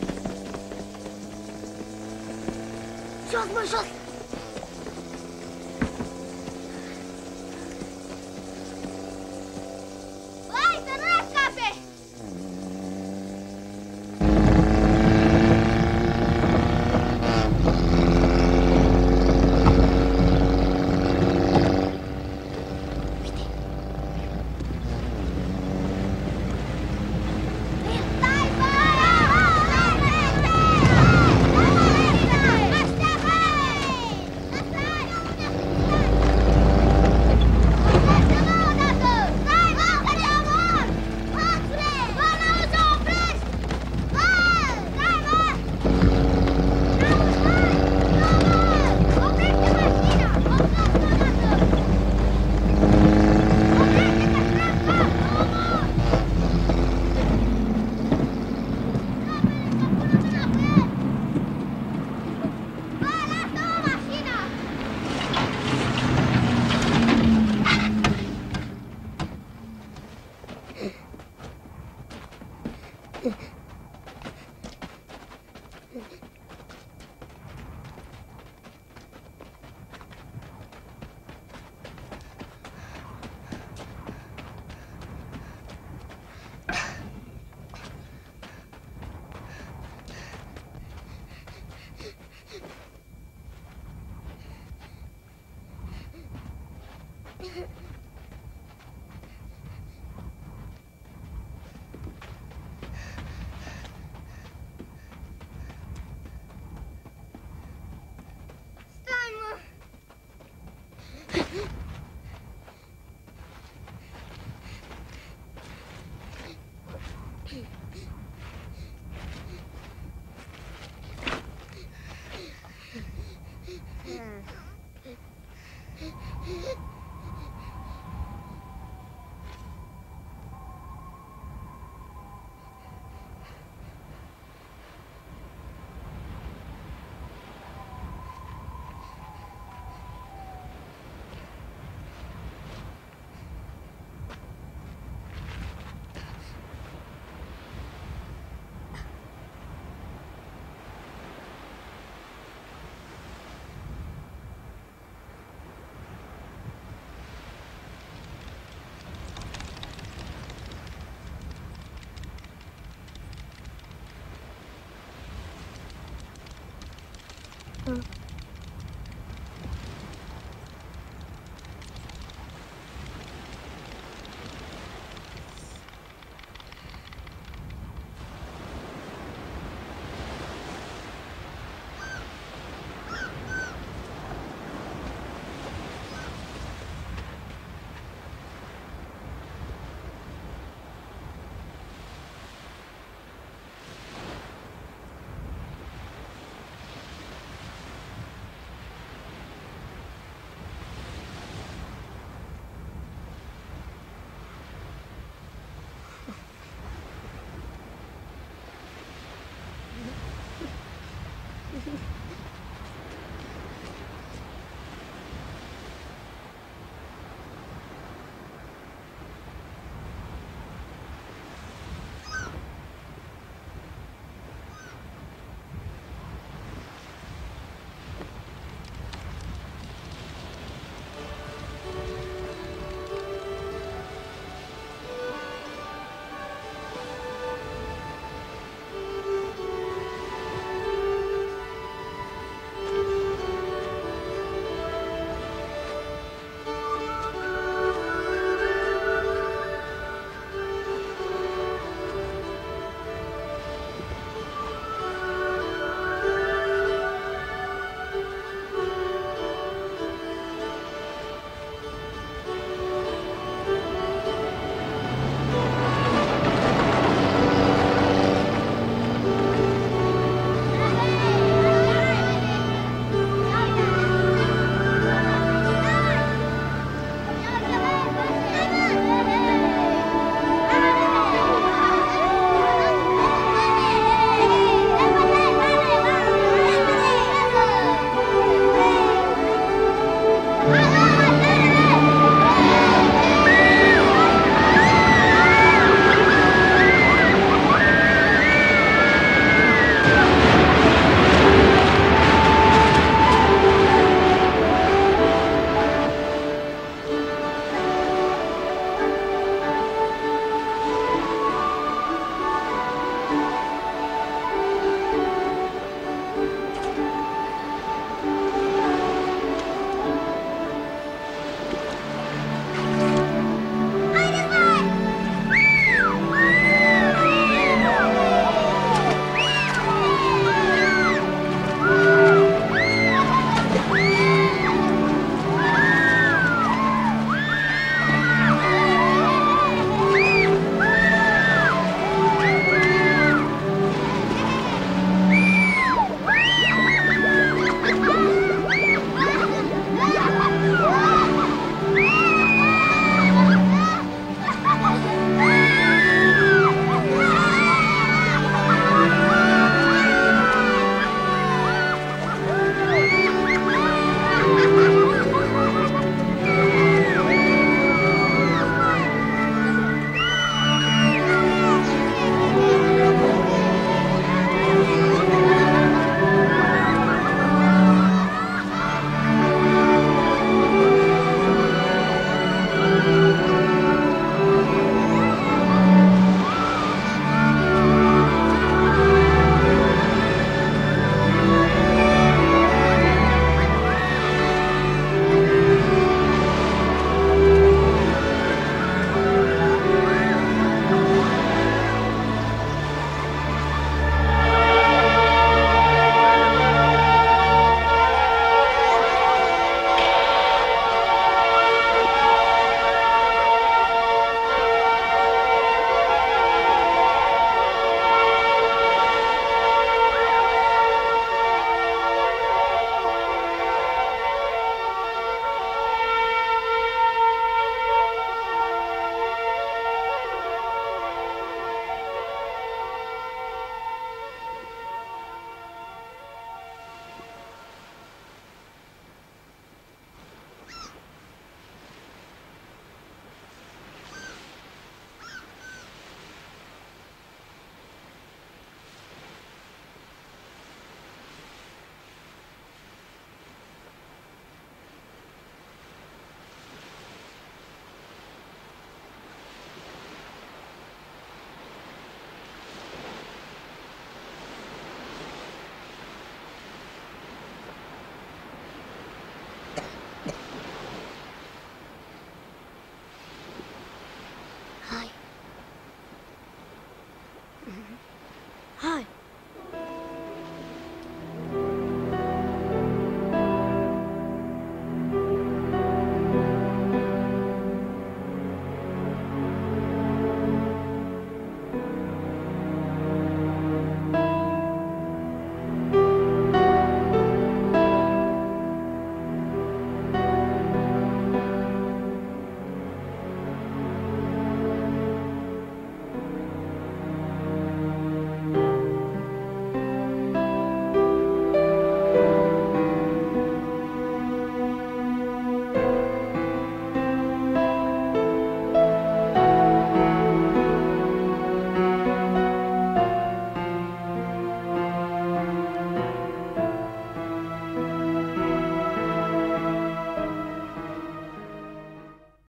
jos, mă, jos! Hai, să nu ne scape! Mm.